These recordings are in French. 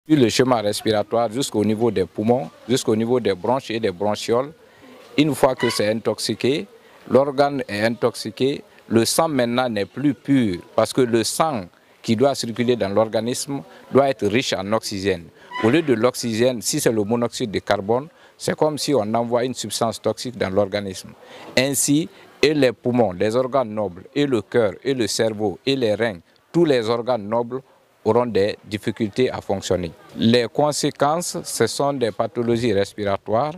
Sur le chemin respiratoire jusqu'au niveau des poumons, jusqu'au niveau des bronches et des bronchioles. Une fois que c'est intoxiqué, l'organe est intoxiqué, le sang maintenant n'est plus pur parce que le sang qui doit circuler dans l'organisme doit être riche en oxygène. Au lieu de l'oxygène, si c'est le monoxyde de carbone, c'est comme si on envoie une substance toxique dans l'organisme. Ainsi, et les poumons, les organes nobles, et le cœur, et le cerveau, et les reins, tous les organes nobles auront des difficultés à fonctionner. Les conséquences, ce sont des pathologies respiratoires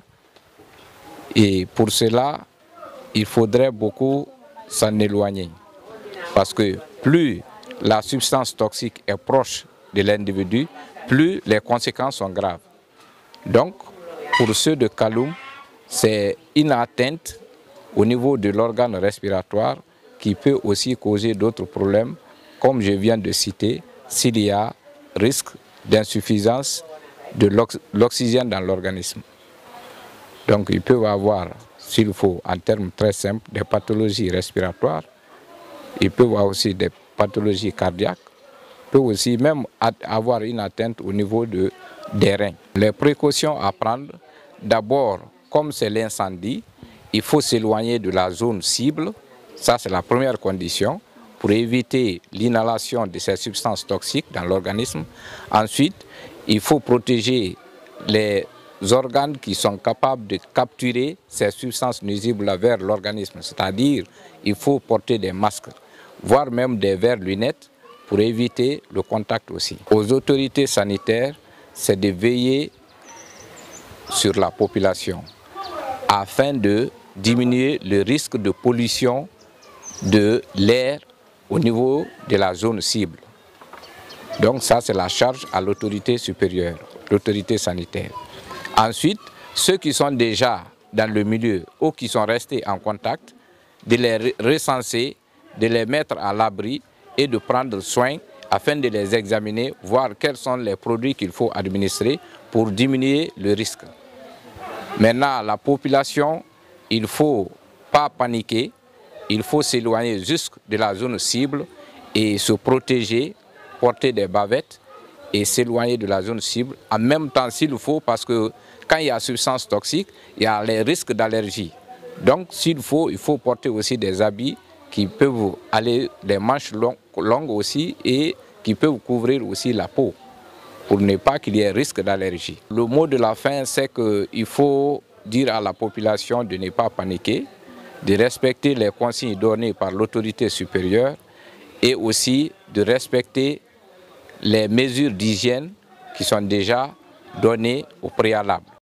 et pour cela, il faudrait beaucoup s'en éloigner. Parce que plus la substance toxique est proche de l'individu, plus les conséquences sont graves. Donc, pour ceux de Kaloum, c'est une atteinte au niveau de l'organe respiratoire qui peut aussi causer d'autres problèmes, comme je viens de citer, s'il y a risque d'insuffisance de l'oxygène dans l'organisme. Donc ils peuvent avoir, s'il faut, en termes très simples, des pathologies respiratoires, ils peuvent avoir aussi des pathologies cardiaques, ils peuvent aussi même avoir une atteinte au niveau des reins. Les précautions à prendre, d'abord, comme c'est l'incendie, il faut s'éloigner de la zone cible, ça c'est la première condition, pour éviter l'inhalation de ces substances toxiques dans l'organisme. Ensuite, il faut protéger les organes qui sont capables de capturer ces substances nuisibles vers l'organisme. C'est-à-dire, il faut porter des masques, voire même des verres lunettes pour éviter le contact aussi. Aux autorités sanitaires, c'est de veiller sur la population afin de diminuer le risque de pollution de l'air au niveau de la zone cible. Donc ça, c'est la charge à l'autorité supérieure, l'autorité sanitaire. Ensuite, ceux qui sont déjà dans le milieu ou qui sont restés en contact, de les recenser, de les mettre à l'abri et de prendre soin afin de les examiner, voir quels sont les produits qu'il faut administrer pour diminuer le risque. Maintenant, la population, il ne faut pas paniquer, il faut s'éloigner juste de la zone cible et se protéger, porter des bavettes et s'éloigner de la zone cible en même temps s'il faut, parce que quand il y a substance toxique, il y a les risques d'allergie. Donc s'il faut, il faut porter aussi des habits qui peuvent aller des manches longues aussi et qui peuvent couvrir aussi la peau pour ne pas qu'il y ait risque d'allergie. Le mot de la fin, c'est qu'il faut dire à la population de ne pas paniquer, de respecter les consignes données par l'autorité supérieure et aussi de respecter les mesures d'hygiène qui sont déjà données au préalable.